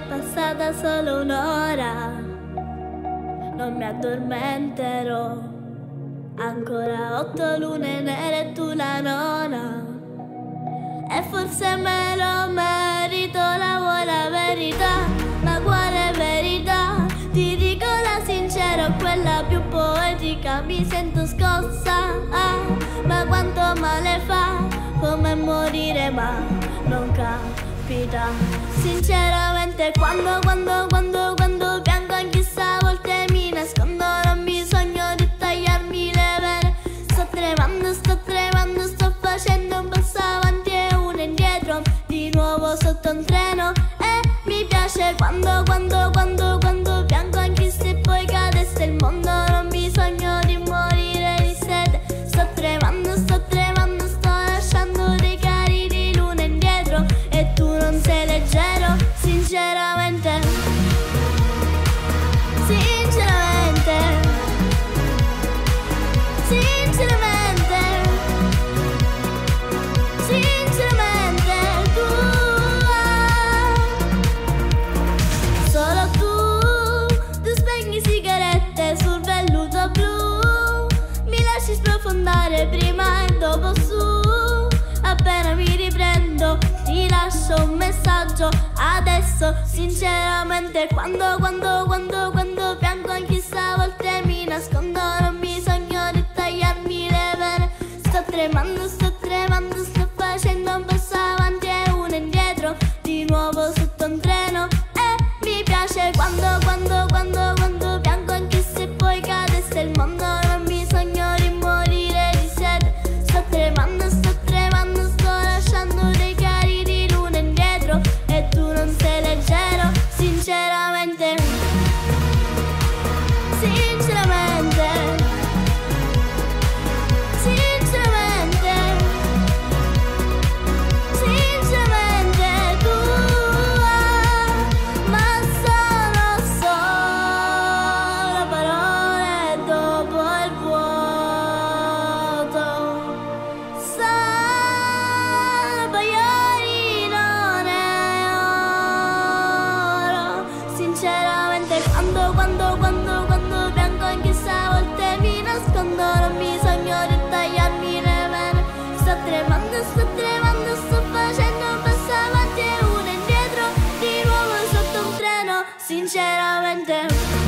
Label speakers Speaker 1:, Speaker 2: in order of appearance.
Speaker 1: passata solo un'ora, non mi addormenterò. Ancora 8 lune nere e tu la nona, e forse me lo merito. La vuoi la verità? Ma quale verità? Ti dico la sincera, quella più poetica. Mi sento scossa, ma quanto male fa, come morire ma non capita. Sinceramente quando piango anche a volte mi nascondo, non mi sogno di tagliarmi le vene. Sto tremando, sto facendo un passo avanti e uno indietro, di nuovo sotto un treno. E mi piace quando piango anche se poi cadesse il mondo. Non mi sogno di morire di sete. Sto tremando, sto lasciando dei cari di luna indietro, e tu non sei leggero. Sinceramente, tu, solo tu spegni sigarette sul velluto blu, mi lasci sprofondare prima e dopo su. Appena mi riprendo ti lascio un messaggio adesso. Sinceramente quando piango anche a volte mi nascondo, non mi sogno di tagliarmi le vene. Sto tremando, sto facendo un passo avanti e uno indietro, di nuovo sotto un treno. E mi piace quando piango anche se poi cadesse il mondo. Non mi sogno di morire di sete. Sto tremando, sto lasciando dei cari di luna indietro, e tu non sei leggero. Sinceramente, tu, ma sono solo parole dopo il vuoto. Sono bagliori, non è oro. Sinceramente quando piango anche se a volte mi nascondo, non mi sogno di tagliarmi le vene. Sto tremando, sto facendo un passo avanti e uno indietro, di nuovo sotto un treno. Sinceramente